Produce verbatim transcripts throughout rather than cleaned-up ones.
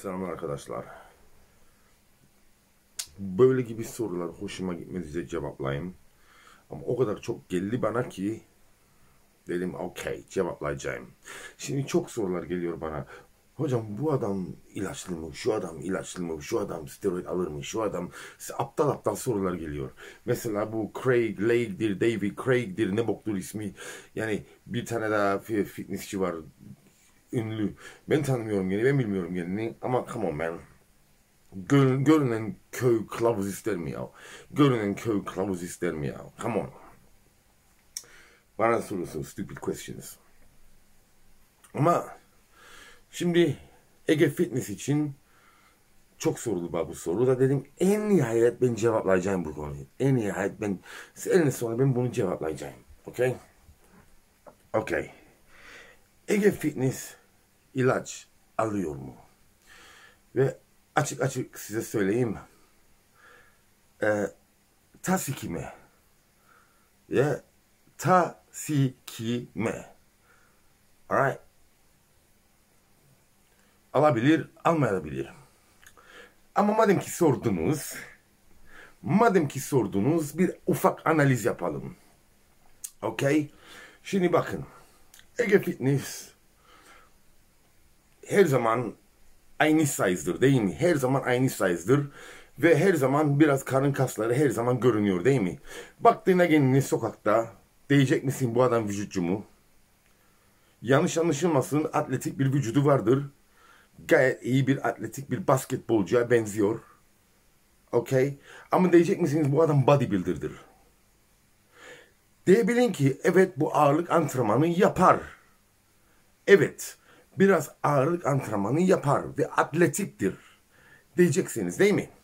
Selamlar arkadaşlar. Böyle gibi sorular hoşuma gitmedi, cevaplayayım. Ama o kadar çok geldi bana ki dedim okey, cevaplayacağım. Şimdi çok sorular geliyor bana. Hocam bu adam ilaçlı mı? Şu adam ilaçlı mı? Şu adam steroid alır mı? Şu adam aptal aptal sorular geliyor. Mesela bu Craig Lake'dir, David Craig'dir, ne boktur ismi. Yani bir tane daha fitnessçi var, ünlü. Ben tanımıyorum gene, ben bilmiyorum gene. Ama come on man. Gör, görünen köy kılavuz ister mi ya? Görünen köy kılavuz ister mi ya? Come on. Bana soruyorsun stupid questions. Ama şimdi Ege Fitness için çok soruldu bana bu soru da dedim en nihayet ben cevaplayacağım bu konuyu. En nihayet ben en sonra ben bunu cevaplayacağım. Okay? Okay. Ege Fitness ilaç alıyor mu? Ve açık açık size söyleyeyim. Ee, tasikime. Ya tasikime. Alright. Alabilir, almayabilir. Ama madem ki sordunuz, madem ki sordunuz bir ufak analiz yapalım. Okay? Şimdi bakın. Ege Fitness her zaman aynı size'dır değil mi? Her zaman aynı size'dır. Ve her zaman biraz karın kasları her zaman görünüyor değil mi? Baktığına kendini sokakta diyecek misin bu adam vücutçu mu? Yanlış anlaşılmasın, atletik bir vücudu vardır. Gayet iyi bir atletik bir basketbolcuya benziyor. Okay? Ama diyecek misiniz bu adam bodybuilder'dır? Diyebilin ki evet bu ağırlık antrenmanı yapar. Evet. Biraz ağırlık antrenmanı yapar ve atletiktir. Diyeceksiniz değil mi?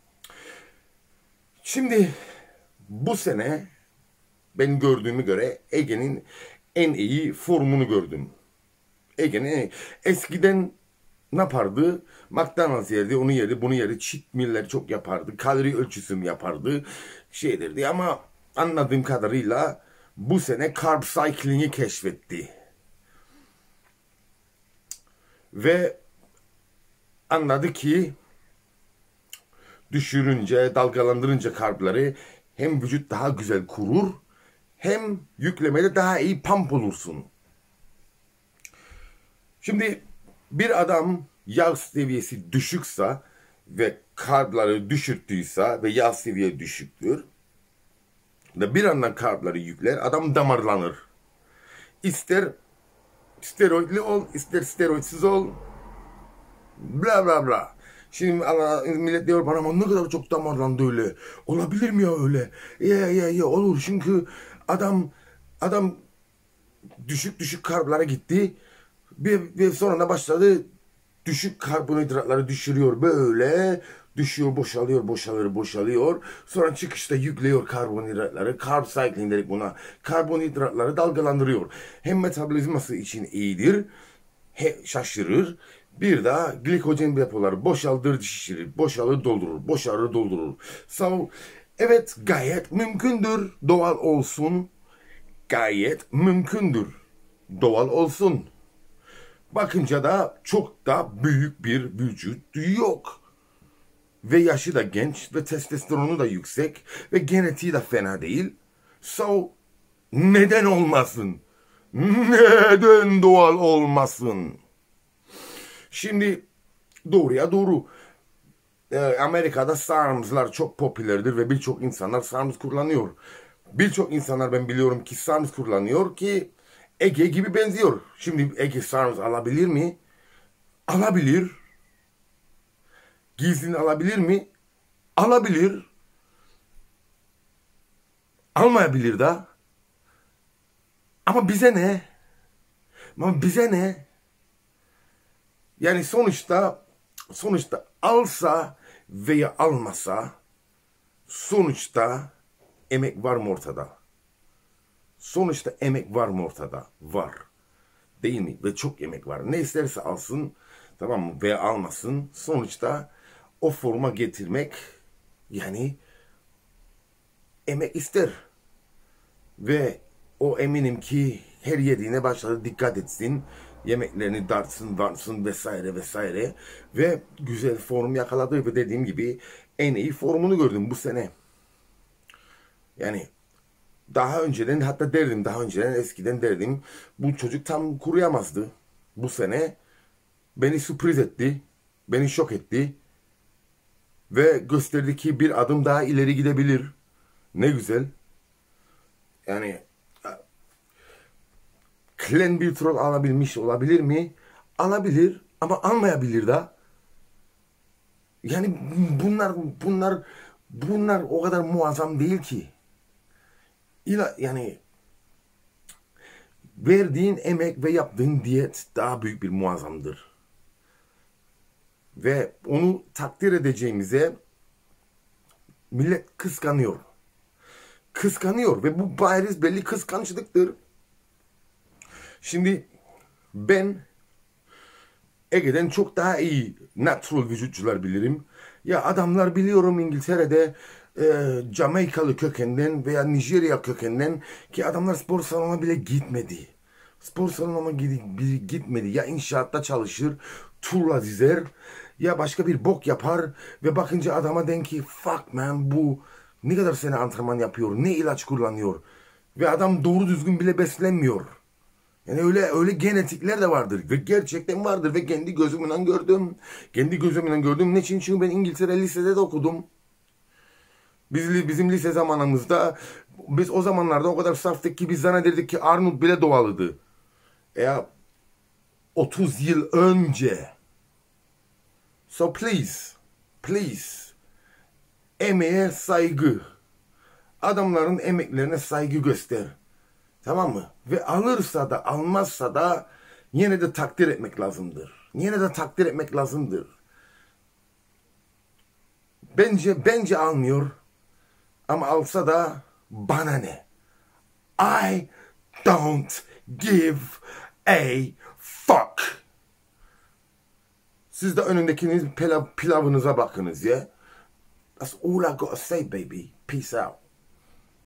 Şimdi bu sene ben gördüğümü göre Ege'nin en iyi formunu gördüm. Ege'nin eskiden ne yapardı? McDonald's yerdi, onu yerdi, bunu yerdi. Cheat meal'ler çok yapardı. Kalori ölçüsü yapardı. Şeylerdi ama anladığım kadarıyla bu sene carb cycling'i keşfetti. Ve anladı ki düşürünce, dalgalandırınca karbları hem vücut daha güzel kurur hem yüklemede daha iyi pump olursun. Şimdi bir adam yağ seviyesi düşükse ve karbları düşürttüyse ve yağ seviyesi düşüktür ve bir yandan karbları yükler, adam damarlanır. İster steroidli ol, ister steroidsiz ol, bla bla bla. Şimdi millet diyor bana ama ne kadar çok damarlandı öyle. Olabilir mi ya öyle? Ya ya ya olur çünkü adam adam düşük düşük karblara gitti. Bir, bir sonra da başladı düşük karbonhidratları düşürüyor böyle. Düşüyor, boşalıyor, boşalıyor, boşalıyor. Sonra çıkışta yüklüyor karbonhidratları. Carb cycling dedik buna. Karbonhidratları dalgalandırıyor. Hem metabolizması için iyidir. He, şaşırır. Bir daha glikojen depoları boşaltır, şişirir. Boşalır, doldurur. Boşalır, doldurur. So, evet gayet mümkündür. Doğal olsun. Gayet mümkündür. Doğal olsun. Bakınca da çok da büyük bir vücut yok. Ve yaşı da genç ve testosteronu da yüksek ve genetiği de fena değil. So, neden olmasın? Neden doğal olmasın? Şimdi doğruya doğru. Ee, Amerika'da SARMs'lar çok popülerdir ve birçok insanlar SARMs kullanıyor. Birçok insanlar ben biliyorum ki SARMs kullanıyor ki Ege gibi benziyor. Şimdi Ege SARMs alabilir mi? Alabilir. Gizlini alabilir mi? Alabilir. Almayabilir de. Ama bize ne? Ama bize ne? Yani sonuçta sonuçta alsa veya almasa sonuçta emek var mı ortada? Sonuçta emek var mı ortada? Var. Değil mi? Ve çok emek var. Ne isterse alsın, tamam mı? Veya almasın. Sonuçta o forma getirmek yani emek ister. Ve o eminim ki her yediğine başladı dikkat etsin. Yemeklerini dartsın, dartsın vesaire vesaire. Ve güzel form yakaladı ve dediğim gibi en iyi formunu gördüm bu sene. Yani daha önceden, hatta derdim daha önceden, eskiden derdim bu çocuk tam kuruyamazdı. Bu sene beni sürpriz etti. Beni şok etti. Ve gösterdi ki bir adım daha ileri gidebilir. Ne güzel. Yani Clen bir troll alabilmiş olabilir mi? Alabilir ama almayabilir de. Yani bunlar bunlar bunlar o kadar muazzam değil ki. İla, yani verdiğin emek ve yaptığın diyet daha büyük bir muazzamdır. Ve onu takdir edeceğimize millet kıskanıyor. Kıskanıyor ve bu bariz belli kıskançlıktır. Şimdi ben Ege'den çok daha iyi natural vücutçular bilirim. Ya adamlar biliyorum İngiltere'de e, Jamaikalı kökenden veya Nijerya kökenden ki adamlar spor salonuna bile gitmedi. Spor salonuna gitmedi. Ya inşaatta çalışır, tuğla dizer ya başka bir bok yapar ve bakınca adama den ki fuck man bu ne kadar sene antrenman yapıyor, ne ilaç kullanıyor ve adam doğru düzgün bile beslenmiyor. Yani öyle öyle genetikler de vardır ve gerçekten vardır ve kendi gözümle gördüm. Kendi gözümle gördüm. Ne için? Çünkü ben İngiltere lisede de okudum. Biz, bizim lise zamanımızda biz o zamanlarda o kadar saftık ki biz zannederdik ki Arnold bile doğalıdı. Ya otuz yıl önce. So please, please emeğe saygı. Adamların emeklerine saygı göster. Tamam mı? Ve alırsa da almazsa da yine de takdir etmek lazımdır. Yine de takdir etmek lazımdır. Bence bence almıyor. Ama alsa da bana ne? I don't give a fuck. Siz de önündekiniz pilav, pilavınıza bakınız ya. That's all I gotta say baby. Peace out.